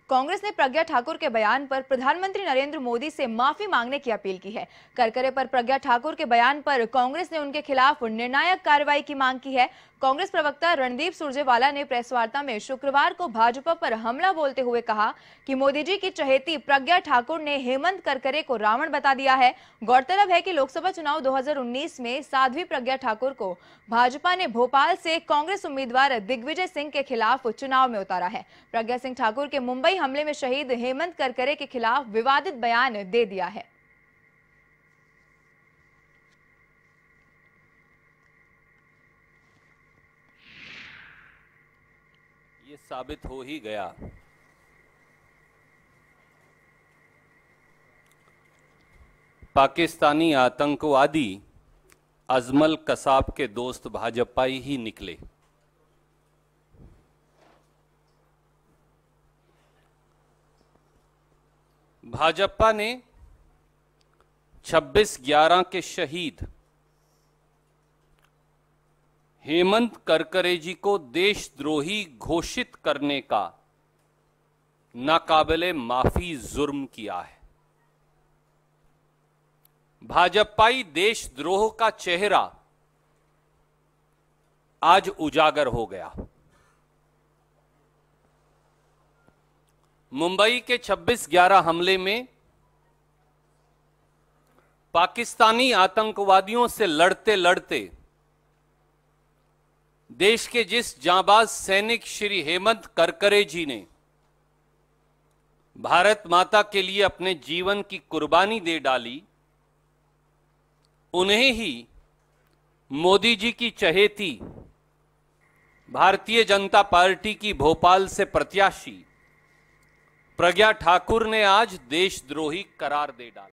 कांग्रेस ने प्रज्ञा ठाकुर के बयान पर प्रधानमंत्री नरेंद्र मोदी से माफी मांगने की अपील की है। करकरे पर प्रज्ञा ठाकुर के बयान पर कांग्रेस ने उनके खिलाफ निर्णायक कार्रवाई की मांग की है। कांग्रेस प्रवक्ता रणदीप सुरजेवाला ने प्रेस वार्ता में शुक्रवार को भाजपा पर हमला बोलते हुए कहा कि मोदी जी की चहेती प्रज्ञा ठाकुर ने हेमंत करकरे को रावण बता दिया है। गौरतलब है कि लोकसभा चुनाव 2019 में साध्वी प्रज्ञा ठाकुर को भाजपा ने भोपाल से कांग्रेस उम्मीदवार दिग्विजय सिंह के खिलाफ चुनाव में उतारा है। प्रज्ञा सिंह ठाकुर के मुंबई हमले में शहीद हेमंत करकरे के खिलाफ विवादित बयान दे दिया है। ये साबित हो ही गया पाकिस्तानी आतंकवादी अजमल कसाब के दोस्त भाजपाई ही निकले। भाजपा ने 26/11 के शहीद हेमंत करकरे जी को देशद्रोही घोषित करने का नाकाबिले माफी जुर्म किया है। भाजपाई देशद्रोह का चेहरा आज उजागर हो गया। मुंबई के 26/11 हमले में पाकिस्तानी आतंकवादियों से लड़ते लड़ते देश के जिस जांबाज सैनिक श्री हेमंत करकरे जी ने भारत माता के लिए अपने जीवन की कुर्बानी दे डाली, उन्हें ही मोदी जी की चहेती भारतीय जनता पार्टी की भोपाल से प्रत्याशी प्रज्ञा ठाकुर ने आज देशद्रोही करार दे डाला।